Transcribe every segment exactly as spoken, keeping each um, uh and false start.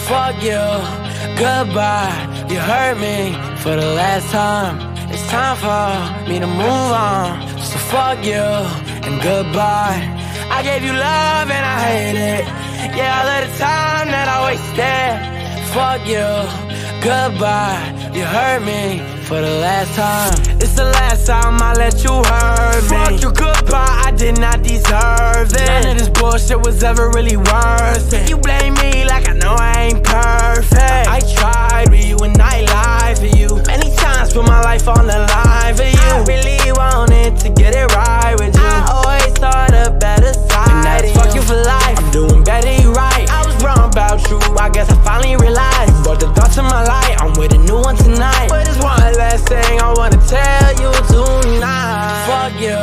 Fuck you, goodbye. You hurt me for the last time. It's time for me to move on. So fuck you and goodbye. I gave you love and I hate it. Yeah, all of the time that I wasted. Fuck you, goodbye. You hurt me for the last time. It's the last time I let you hurt me. Fuck you, goodbye, I did not deserve it. None of this bullshit was ever really worth it. You blame me like I know I ain't perfect. I tried with you and I lied for you. Many times put my life on the line for you. I really wanted to get it right with you. I always saw the better side, and that's fuck you for life. I'm doing better, you right. I was wrong about you, I guess I finally realized. You brought the thoughts in my life, I'm with a new one tonight. But there's one last thing I wanna tell you tonight. Fuck you,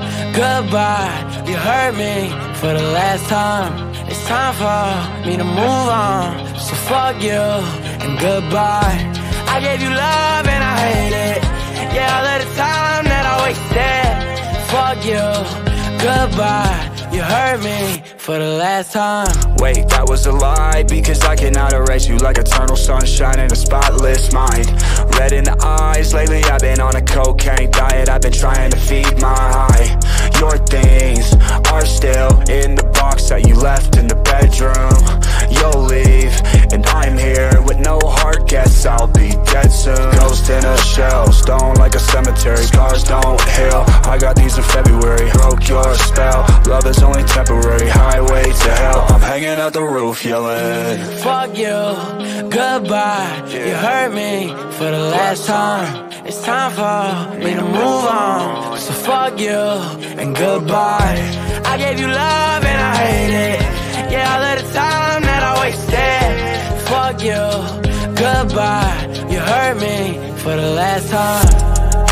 goodbye. You hurt me for the last time. It's time for me to move on. So fuck you and goodbye. I gave you love and I hate it. Yeah, all of the time that I wasted. Fuck you, goodbye. You hurt me for the last time. Wait, that was a lie, because I cannot erase you like eternal sunshine in a spotless mind. Red in the eyes, lately I've been on a cocaine diet. I've been trying to feed my high. Your things are still in the box that you left in the bedroom. You'll leave, and I'm here with no heart, guess I'll be dead soon. Ghost in a shell, stone like a cemetery. Scars don't heal, I got these in February. Broke your spell, love is only temporary. Highway to hell, I'm hanging out the roof yelling. Fuck you, goodbye. You hurt me for the last time. It's time for me to move on. So fuck you and goodbye. I gave you love and I hate it. Yeah, all of the time that I wasted. Fuck you, goodbye. You hurt me for the last time.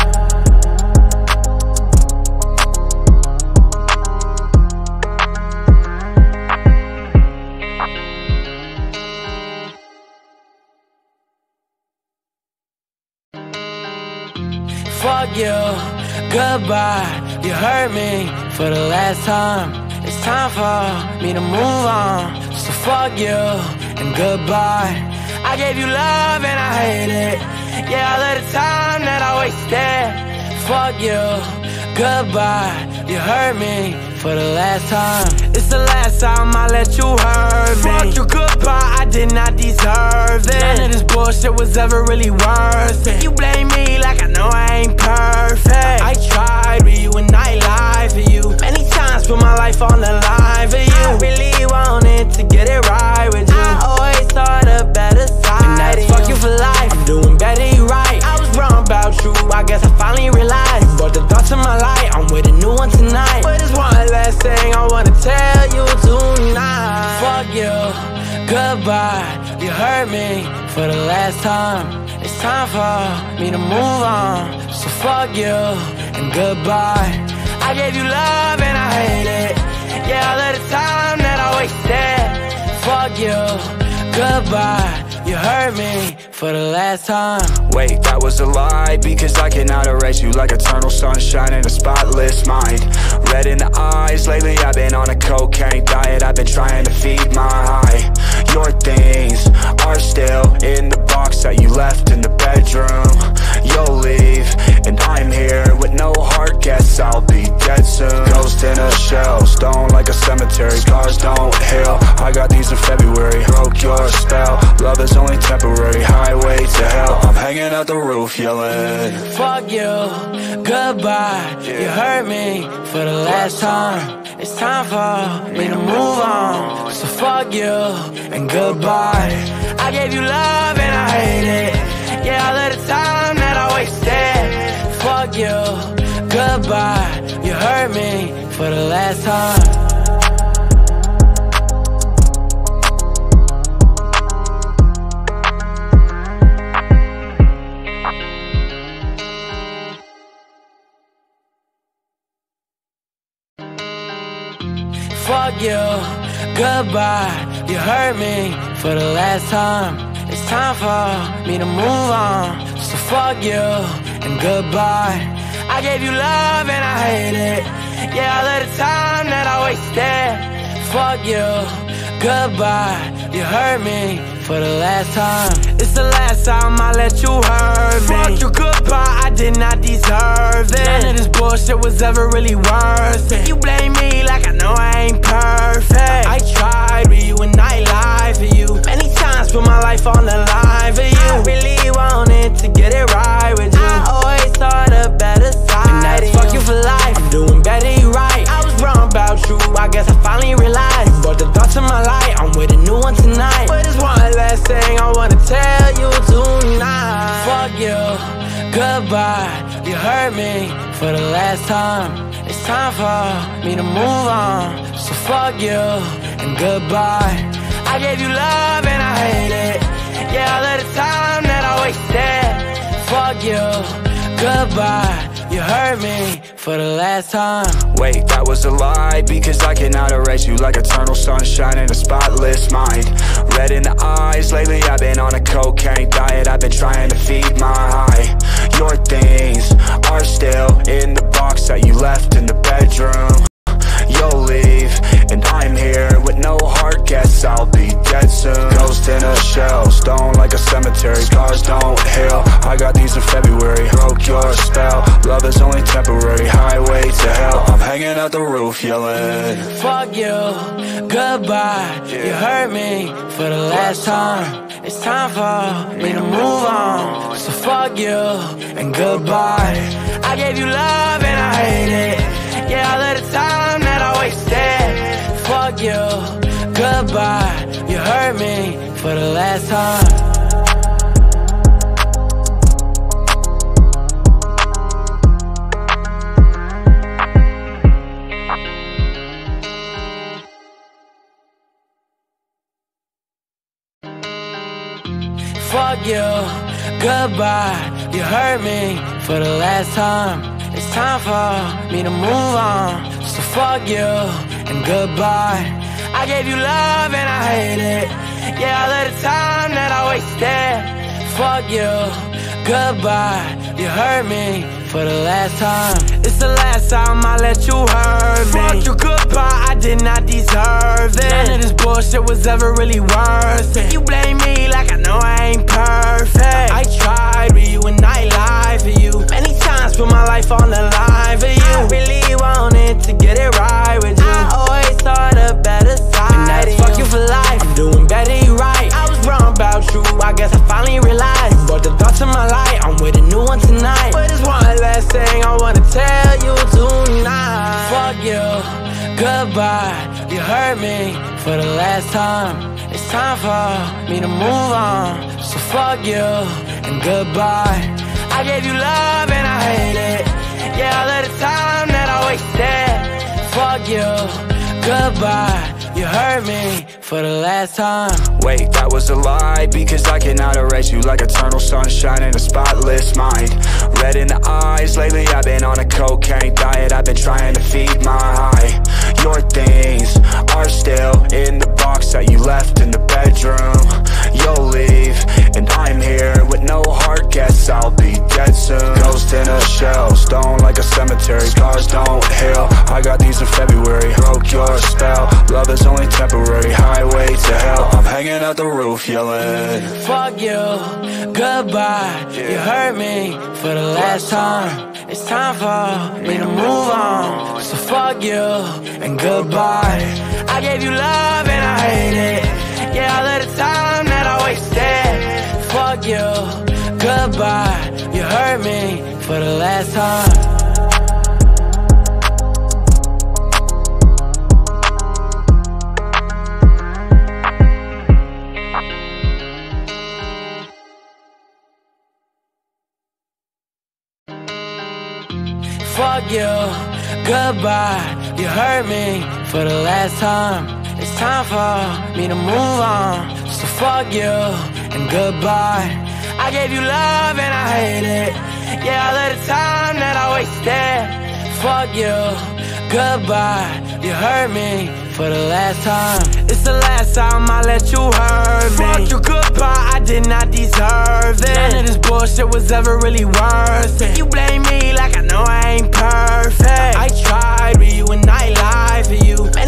Fuck you, goodbye. You hurt me for the last time. It's time for me to move on. So fuck you and goodbye. I gave you love and I hate it. Yeah, all of the time that I wasted. Fuck you, goodbye. You hurt me for the last time. It's the last time I let you hurt me. Fuck you, goodbye, I did not deserve it. None of this bullshit was ever really worth it. You blame me like I know I ain't perfect. I tried with you and I lied for you. Many times put my life on the line for you. I really wanted to get it right with you. I always saw the better side, and that's fuck you for life. I'm doing better, you right. I was wrong about you, I guess I finally realized. You brought the thoughts in my life, I'm with a new one tonight. But there's one last thing I wanna tell you tonight. Fuck you, goodbye. You hurt me for the last time. It's time for me to move on. So fuck you and goodbye. I gave you love and I hate it. Yeah, all of the time that I wasted. Fuck you, goodbye. You hurt me for the last time. Wait, that was a lie, because I cannot erase you like eternal sunshine in a spotless mind. Red in the eyes, lately I've been on a cocaine diet. I've been trying to feed my high. Your things are still in the box that you left in the bedroom. You'll leave, and I'm here with no heart, guess I'll be dead soon. Ghost in a shell, stone like a cemetery. Scars don't heal, I got these in February. Broke your spell, love is only temporary. Highway to hell, I'm hanging out the roof yelling. Fuck you, goodbye. You hurt me for the last time. It's time for me to move on. So fuck you and goodbye. I gave you love and I hate it. Yeah, all of the time that I wasted. Fuck you, goodbye. You hurt me for the last time. Fuck you, goodbye. You hurt me for the last time. It's time for me to move on. So fuck you and goodbye. I gave you love and I hate it. Yeah, all of the time that I wasted. Fuck you, goodbye. You hurt me for the last time. It's the last time I let you hurt me. Fuck you goodbye, I did not deserve it. None of this bullshit was ever really worth it. You blame me like I know I ain't perfect. I tried with you and I lied for you. Many times put my life on the line for you. I really wanted to get it right with you. I always saw the better side. And that's fuck you for life. I'm doing better, you right. I was wrong about you, I guess I finally realized. You brought the thoughts in my life, I'm with a new one tonight. But there's one last thing I wanna tell you tonight. Fuck you, goodbye. You hurt me for the last time. It's time for me to move on. So fuck you and goodbye. I gave you love and I hate it. Yeah, all of the time that I wasted. Fuck you, goodbye. You hurt me for the last time. Wait, that was a lie, because I cannot erase you like eternal sunshine in a spotless mind. Red in the eyes, lately I've been on a cocaine diet. I've been trying to feed my high. Your things are still in the box that you left in the bedroom. You'll leave, and I'm here with no heart, guess I'll be dead soon. Ghost in a shell, stone like a cemetery. Scars don't heal, I got these in February. Broke your spell, love is only temporary. Highway to hell, I'm hanging out the roof yelling. Fuck you, goodbye. You hurt me for the last time. It's time for me to move on. So fuck you and goodbye. I gave you love and I hate it. Yeah, all of the time that I wasted. Fuck you, goodbye. You hurt me for the last time. Fuck you, goodbye. You hurt me for the last time. It's time for me to move on. So fuck you and goodbye. I gave you love and I hate it. Yeah, all of the time that I wasted. Fuck you, goodbye. You hurt me for the last time. It's the last time I let you hurt me. Fuck you goodbye, I did not deserve it. None of this bullshit was ever really worth it. You blame me like I know I ain't perfect. I tried with you and I lied for you. Many times put my life on the line for you. I really wanted to get it right with you. I always saw the better side. And that's fuck you for life. I'm doing better, you right. I was wrong about you, I guess I finally realized. You brought the thoughts in my life, I'm with a new one tonight. But there's one last thing I wanna tell you tonight. Fuck you, goodbye. You hurt me for the last time. It's time for me to move on. So fuck you and goodbye. I gave you love and I hate it. Yeah, all of the time that I wasted. Fuck you, goodbye. You hurt me for the last time. Wait, that was a lie, because I cannot erase you like eternal sunshine in a spotless mind. Red in the eyes, lately I've been on a cocaine diet. I've been trying to feed my high. Your things are still in the box that you left in the bedroom. You'll leave, and I'm here with no heart, guess I'll be dead soon. Ghost in a shell, stone like a cemetery. Scars don't heal, I got these in February. Broke your spell, love is only temporary. Highway to hell, I'm hanging out the roof yelling. Fuck you, goodbye. You hurt me for the last time. It's time for me to move on. So fuck you and goodbye. I gave you love and I hate it. Yeah, all of the time that I wasted. Fuck you, goodbye. You hurt me for the last time. Fuck you, goodbye. You hurt me for the last time. It's time for me to move on. So fuck you and goodbye. I gave you love and I hate it. Yeah, all of the time that I wasted. Fuck you, goodbye. You hurt me for the last time. It's the last time I let you hurt me. Fuck you goodbye, I did not deserve it. None of this bullshit was ever really worth it. You blame me like I know I ain't perfect. I tried with you and I lied for you. Many times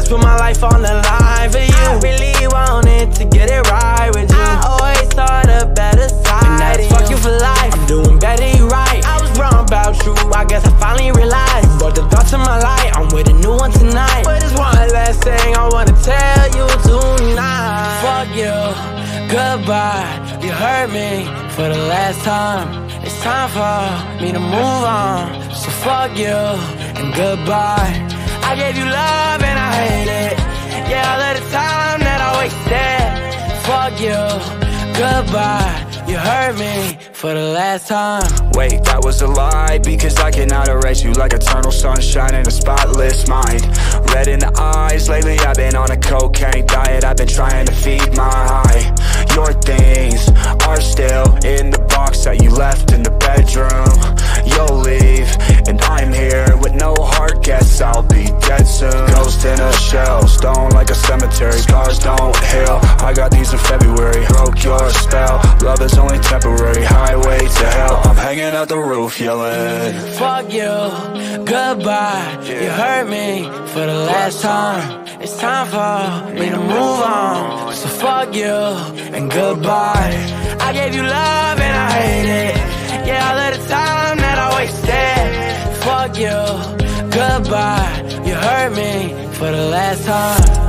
times put my life on the line for you. I really wanted to get it right with you. I always saw the better side, and that's fuck you for life. I'm doing better, you right. I was wrong about you, I guess I finally realized. You brought the dark to my light, I'm with a new one tonight. But there's one last thing I wanna tell you tonight. Fuck you, goodbye. You hurt me for the last time. It's time for me to move on. So fuck you and goodbye. I gave you love and I hate it. Yeah, all of the time that I wasted. Fuck you, goodbye. You hurt me for the last time. Wait, that was a lie, because I cannot erase you like eternal sunshine in a spotless mind. Red in the eyes, lately I've been on a cocaine diet. I've been trying to feed my high. Your things are still in the box that you left in the bedroom. You'll leave, and I'm here with no heart, guess I'll be dead soon. Ghost in a shell, stone like a cemetery. Scars don't heal, I got these in February. Broke your spell, love is only temporary. Highway to hell, I'm hanging out the roof yelling. Fuck you, goodbye. You hurt me for the last time. It's time for me to move on. So fuck you and goodbye. I gave you love and I hate it. Yeah, all of the time that I wasted. Fuck you, goodbye. You hurt me for the last time.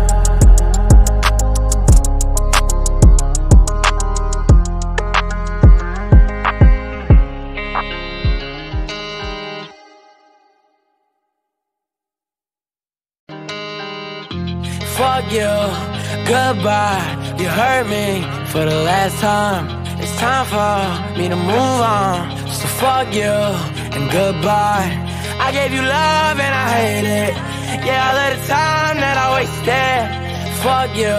Fuck you, goodbye. You hurt me for the last time. It's time for me to move on. So fuck you and goodbye. I gave you love and I hate it. Yeah, all of the time that I wasted. Fuck you,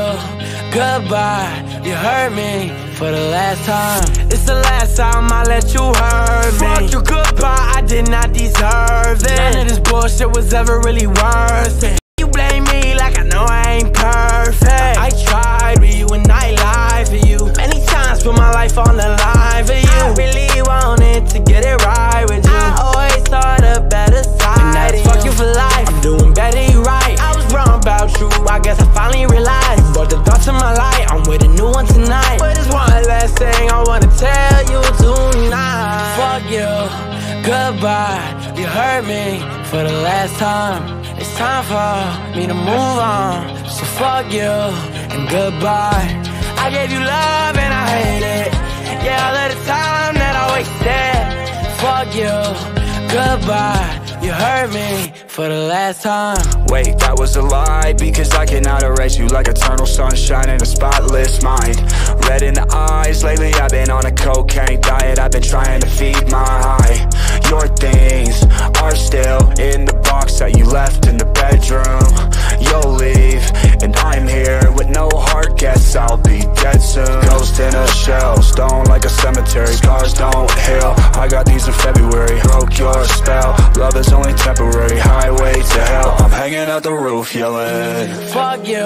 goodbye. You hurt me for the last time. It's the last time I let you hurt me. Fuck you, goodbye. I did not deserve it. None of this bullshit was ever really worth it. You blame me like I know I ain't perfect. I tried with you and I lied for you. Many times put my life on the line for you. I really wanted to get it right with you. I always saw the better side, and that's fuck you for life. I'm doing better, you right. I was wrong about you, I guess I finally realized. You brought the dark to my light, I'm with a new one tonight. But there's one last thing I wanna tell you tonight. Fuck you, goodbye. You hurt me for the last time. It's time for me to move on. So fuck you and goodbye. I gave you love and I hate it. Yeah, all of the time that I wasted. Fuck you, goodbye. You hurt me for the last time. Wait, that was a lie, because I cannot erase you like eternal sunshine in a spotless mind. Red in the eyes, lately I've been on a cocaine diet. I've been trying to feed my high. Your things are still in the box that you left in the bedroom. You'll leave, and I'm here with no heart, guess I'll be dead soon. Ghost in a shell, stone like a cemetery. Scars don't heal, I got these in February. Broke your spell, love is only temporary. Highway to hell, I'm hanging out the roof yelling. Fuck you,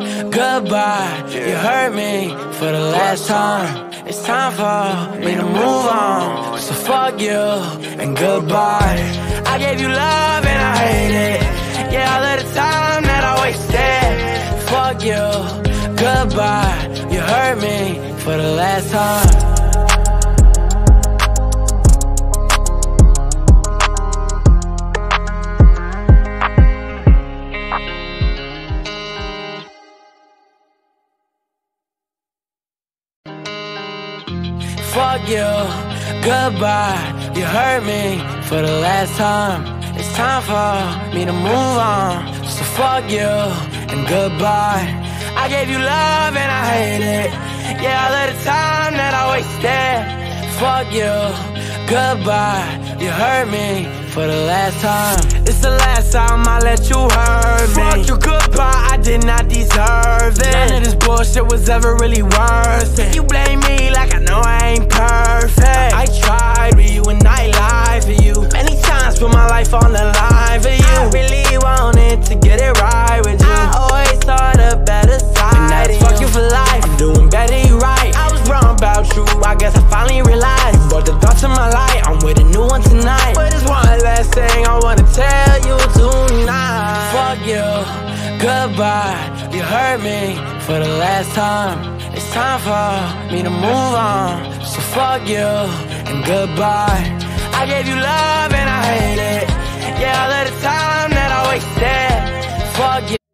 goodbye. You hurt me for the last time. It's time for me to move on. So fuck you and goodbye. I gave you love and I hate it. Yeah, all of the time that I wasted. Fuck you, goodbye. You hurt me for the last time. Fuck you, goodbye. You hurt me for the last time. It's time for me to move on. So fuck you and goodbye. I gave you love and I hate it. Yeah, all of the time that I wasted. Fuck you, goodbye. You hurt me for the last time. It's the last time I let you hurt me. Fuck you, goodbye. I did not deserve it. None of this bullshit was ever really worth it. You blame me like I know I ain't perfect. I tried with you and I lied for you. Many times put my life on the line for you. I really wanted to get it right with you. I always saw the better side, and that's fuck you for life. I'm doing better, you right. I was wrong about you, I guess I finally realized. You brought the dark to my light, I'm with a new one tonight. But there's one last thing I wanna tell you tonight. Fuck you, me for the last time. It's time for me to move on. So fuck you and goodbye. I gave you love and I hate it. Yeah, all of the time that I wasted. Fuck you.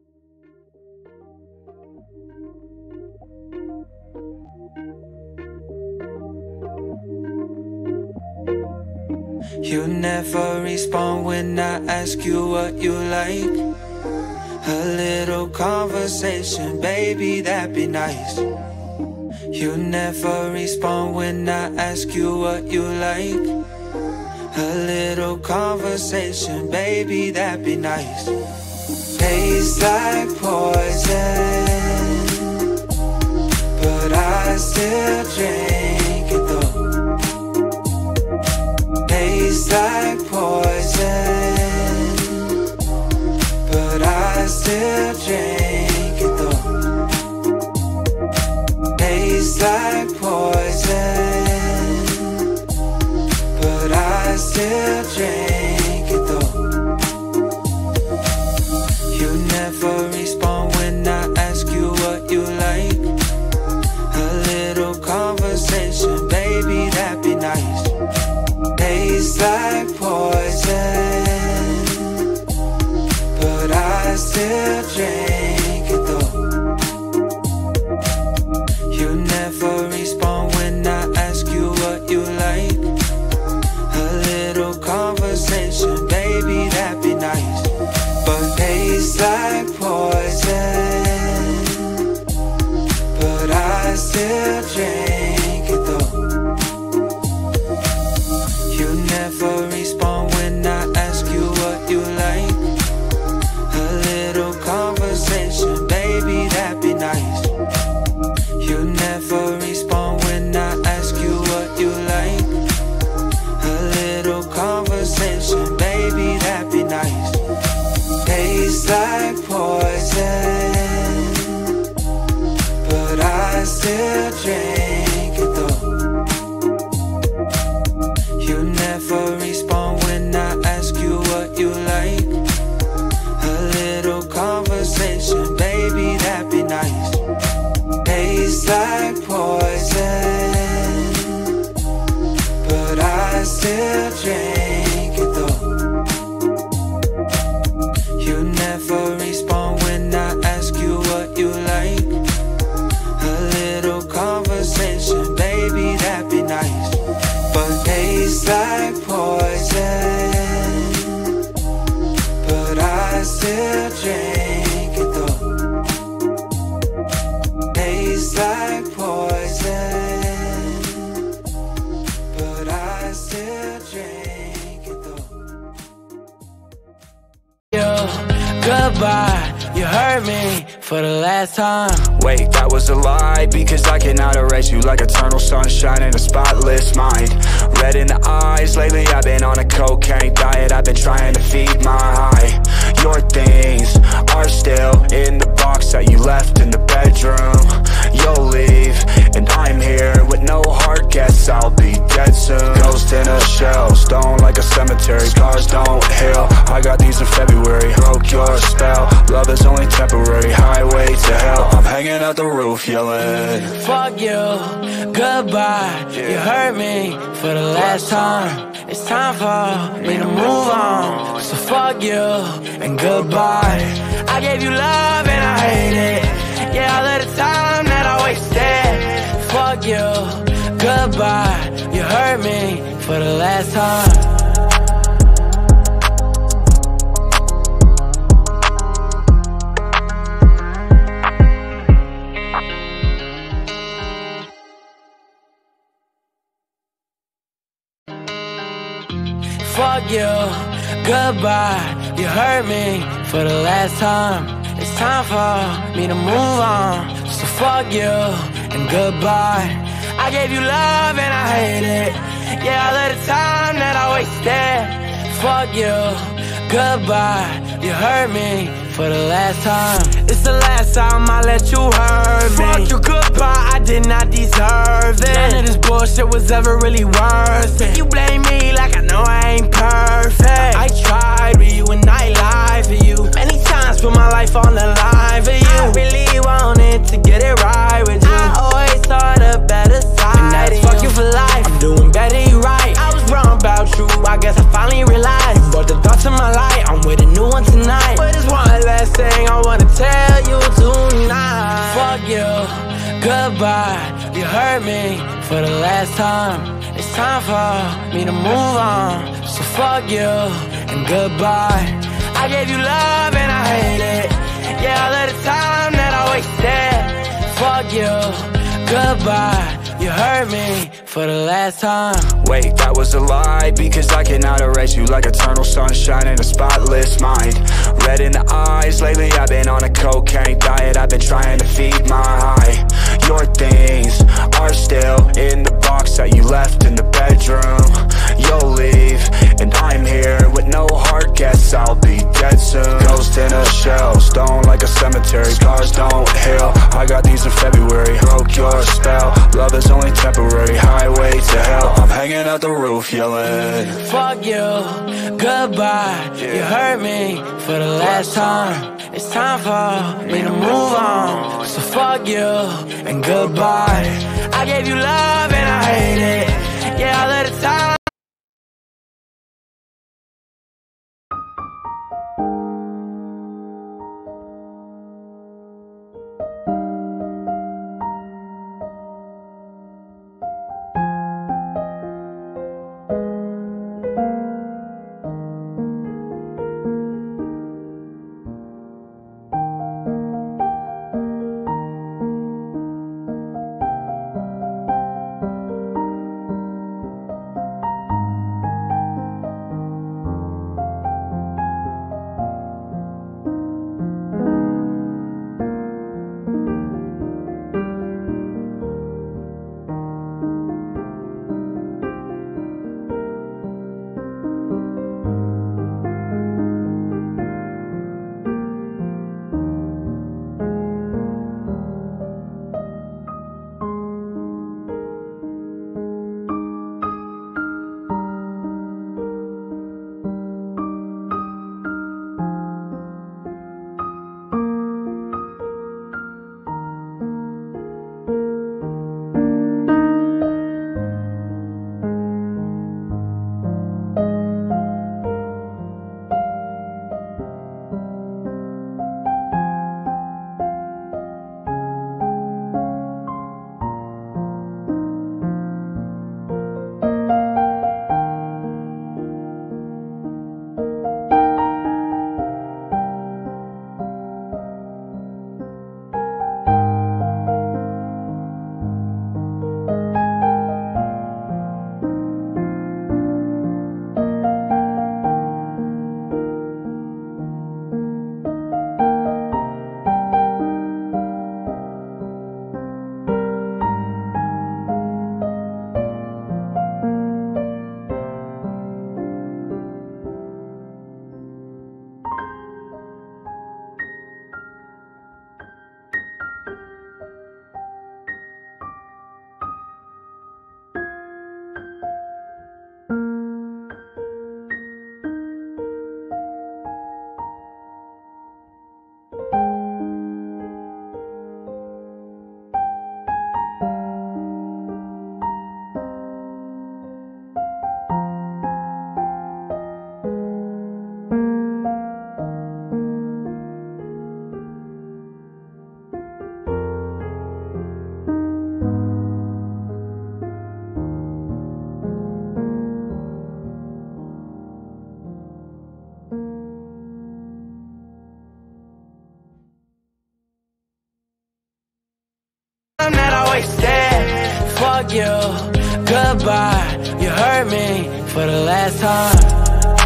You never respond when I ask you what you like. A little conversation, baby, that'd be nice. You never respond when I ask you what you like. A little conversation, baby, that'd be nice. Tastes like poison, but I still drink it though. Tastes like poison, but I still drink it though. Tastes like poison, but I still drink it though. You never respond when I ask you what you like. A little conversation, baby, that'd be nice. Tastes like poison, but I still drink it though. You never respond when I ask you what you like. A little conversation, baby, that'd be nice. But tastes like poison, but I still drink it though. You never respond when I ask you what you like. A little conversation, baby, that'd be nice. You never respond when I ask you what you like. A little conversation, baby, that'd be nice. Tastes like poison, but I still drink it though. You never respond when I ask you what you like. A little conversation, baby, that'd be nice. Tastes like poison, but I still drink it though. You never respond when I ask you what you like. A little conversation, baby, that'd be nice. But tastes like poison, but I still drink it though. Tastes like poison, but I still drink it though. Goodbye, you hurt me for the last time. Wait, that was a lie, because I cannot erase you like eternal sunshine in a spotless mind. Red in the eyes, lately I've been on a cocaine diet. I've been trying to feed my high. Your things are still in the box that you left in the bedroom. You'll leave, and I'm here with no heart, guess I'll be dead soon. Ghost in a shell, stone like a cemetery. Scars don't heal, I got these in February. Broke your spell, love is only temporary. Highway to hell, I'm hanging out the roof yelling. Fuck you, goodbye, you hurt me for the last time. It's time for me to move on. So fuck you and goodbye. I gave you love and I hate it. Yeah, all of the time that I wasted. Fuck you, goodbye, you hurt me for the last time. Fuck you, goodbye, you hurt me for the last time. It's time for me to move on. So fuck you and goodbye. I gave you love and I hate it. Yeah, all of the time that I wasted. Fuck you, goodbye, you hurt me for the last time. It's the last time I let you hurt me. Fuck you, goodbye, I did not deserve it. None of this bullshit was ever really worth it. You blame me like I know I ain't perfect. I tried, but you and I lied for you many times. put my life on the line for you. I really wanted to get it right with you. I always saw the better side, and that's fuck you for life. I'm doing better, you right. I was wrong about you, I guess I finally realized. You brought the thoughts in my life, I'm with a new one tonight. But there's one last thing I wanna tell you tonight. Fuck you, goodbye. You hurt me for the last time. It's time for me to move on. So fuck you and goodbye. I gave you love and I hate it. Yeah, all of the time that I wasted. Fuck you, goodbye. You hurt me for the last time. Wait, that was a lie, because I cannot erase you like eternal sunshine in a spotless mind. Red in the eyes, lately I've been on a cocaine diet. I've been trying to feed my high. Your things are still in the box that you left in the bedroom. You'll leave, and I'm here with no heart, guess I'll be dead soon. Ghost in a shell, stone like a cemetery. Scars don't heal, I got these in February. Broke your spell, love is only temporary. Highway to hell, I'm hanging out the roof yelling. Fuck you, goodbye. You hurt me for the last time. It's time for me to move on. So fuck you and goodbye. I gave you love and I hate it. Yeah, all of the time. That I wasted. Fuck you, goodbye. You hurt me for the last time.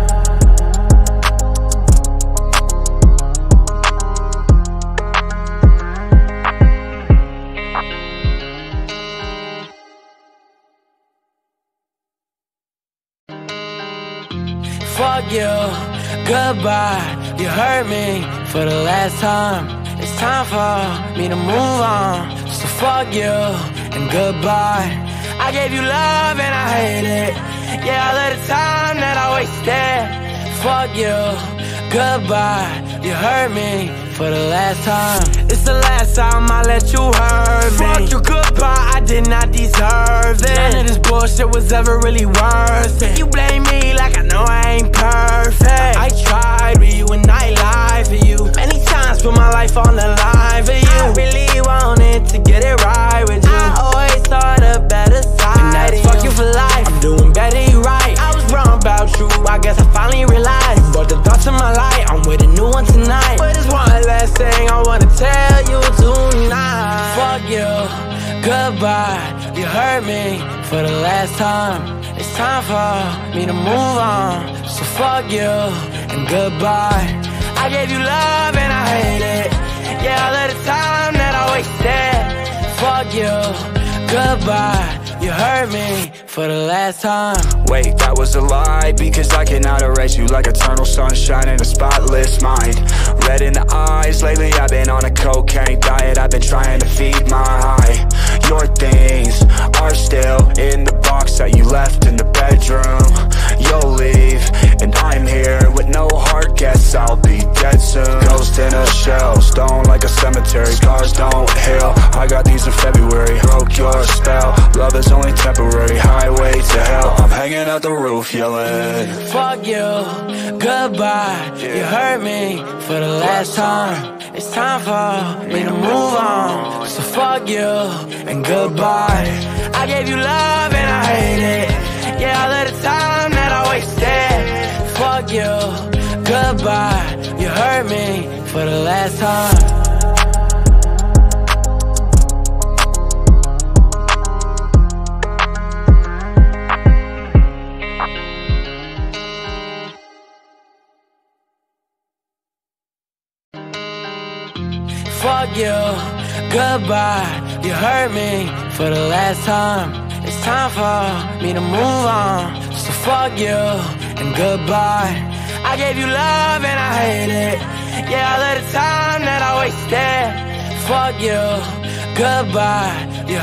Fuck you, goodbye. You hurt me for the last time. It's time for me to move on. So fuck you and goodbye. I gave you love and I hate it. Yeah, all of the time that I wasted. Fuck you, goodbye. You hurt me for the last time. It's the last time I let you hurt me. Fuck you goodbye, I did not deserve it. None of this bullshit was ever really worth it. You blame me like I know I ain't perfect. I tried with you and I lied for you. Many times put my life on the line for you. I really wanted to get it right with you. I always thought a better side. And that's fuck you for life. I'm doing better, you right. I was wrong about you, I guess I finally realized. You brought the thoughts in my life, I'm with a new one tonight. But there's one last thing I wanna tell you tonight. Fuck you, goodbye. You hurt me for the last time. It's time for me to move on. So fuck you and goodbye. I gave you love and I hate it. Yeah, all of the time that I wasted. Fuck you, goodbye. You hurt me for the last time. Wait, that was a lie, because I cannot erase you like eternal sunshine in a spotless mind. Red in the eyes, lately I've been on a cocaine diet. I've been trying to feed my high. Your things are still in the box that you left in the bedroom. You'll leave, and I'm here with no heart, guess I'll be dead soon. Ghost in a shell, stone like a cemetery. Scars don't heal, I got these in February. Broke your spell, love is only temporary. Highway to hell, I'm hanging out the roof yelling. Fuck you, goodbye. You hurt me for the last time. It's time for me to move on. So fuck you and goodbye. I gave you love and I hate it. Yeah, all of the time that I wasted. Fuck you, goodbye. You hurt me for the last time. Fuck you, goodbye. You hurt me for the last time. It's time for me to move on. So fuck you and goodbye. I gave you love and I hate it. Yeah, all of the time that I wasted. Fuck you, goodbye. You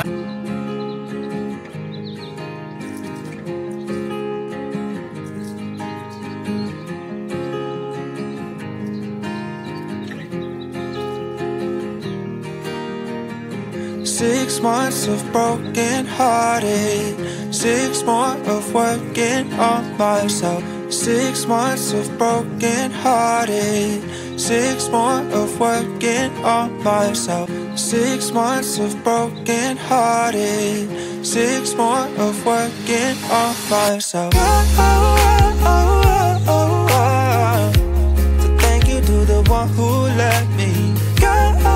Six months of broken hearted, six more of working on myself. Six months of broken hearted, six more of working on myself. Six months of broken hearted, six more of working on myself. Oh, oh, oh, oh, oh, oh. So thank you to the one who let me go.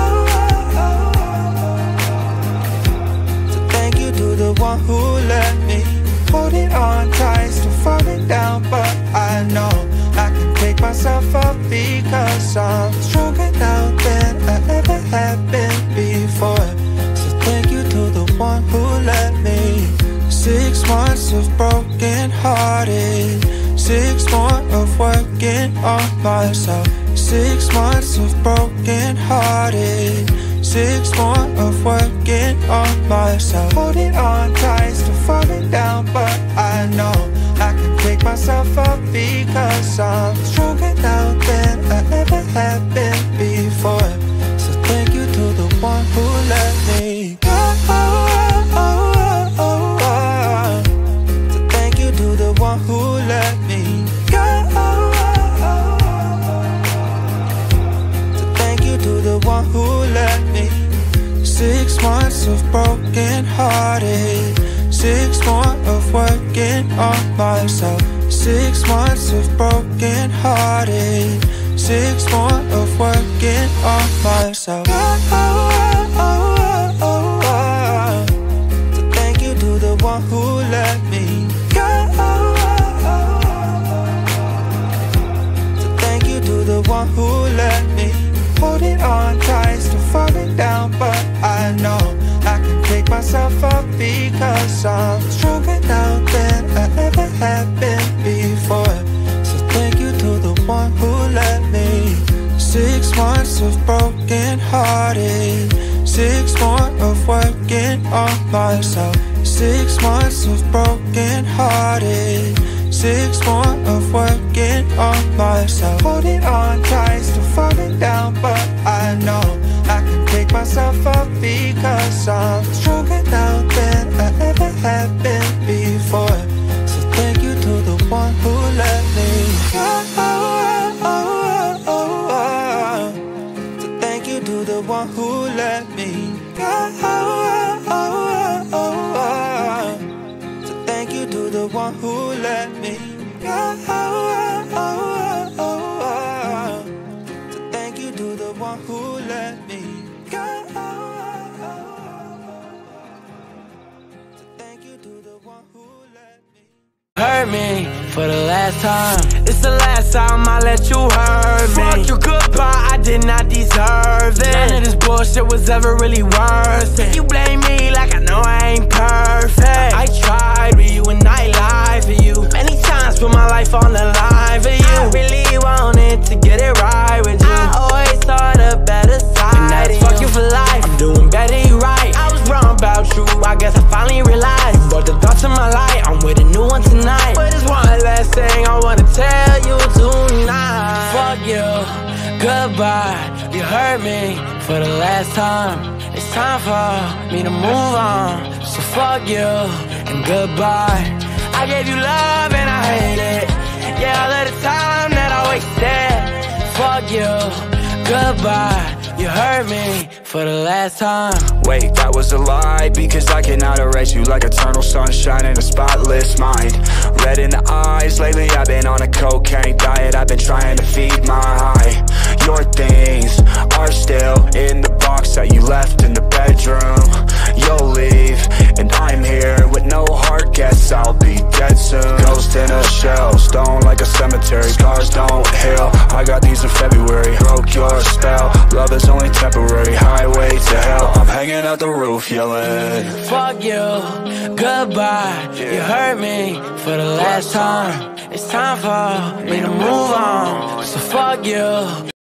To the one who let me hold it on tight, still falling down, but I know I can pick myself up because I'm stronger now than I ever have been before. So thank you to the one who let me. Six months of broken hearted, six more of working on myself. Six months of broken hearted, six more of working on myself. Holding on tight, still falling down, but I know I can pick myself up because I'm stronger now than I ever have been before. So thank you to the one who let me go. Oh, oh, oh, oh, oh. So thank you to the one who let me go. Oh, oh, oh. So thank you to the one who let me. Six months of broken hearted, six more of working on myself. Six months of broken hearted, six more of working on myself. Oh, oh, oh, oh, oh, oh. So thank you to the one who let me go. Oh, oh, oh. So thank you to the one who let me. Hold it on tight, still falling down, but I know I can pick myself up because I'm stronger now than I ever have been before. So thank you to the one who let me. Six months of broken hearted, six more of working on myself. Six months of broken hearted, six more of working on myself. Holding on tight, still falling down, but I know I can pick myself up because I'm stronger now than I ever have been before. So thank you to the one who let me go. So thank you to the one who let me go. So thank you to the one who let me go. So thank you to the one who let me go. So thank you to the one who let me hurt me for the last time. It's the last time I let you hurt me. Fuck you goodbye, I did not deserve it. None of this bullshit was ever really worth it. You blame me like I know I ain't perfect. I tried with you and I lied for you many times, put my life on the line for you. I really wanted to get it right with you. I always saw the better side, and that's fuck you for life. I'm doing better, you right. I was wrong about you, I guess I finally realized. You brought the thoughts in my life, I'm with a new one tonight. But there's one last thing I wanna tell you tonight. Fuck you, goodbye. You hurt me for the last time. It's time for me to move on. So fuck you and goodbye. I gave you love and I hate it. Yeah, all of the time that I wasted. Fuck you, goodbye. You hurt me for the last time. Wait, that was a lie, because I cannot erase you like eternal sunshine in a spotless mind. Red in the eyes, lately I've been on a cocaine diet. I've been trying to feed my high. Your things are still in the box that you left in the bedroom. You'll leave, and I'm here with no heart, guess I'll be dead soon. Ghost in a shell, stone like a cemetery. Scars don't heal, I got these in February. Broke your spell, love is only temporary. Highway to hell, I'm hanging out the roof yelling fuck you, goodbye. You hurt me for the last time. It's time for me to move on. So fuck you.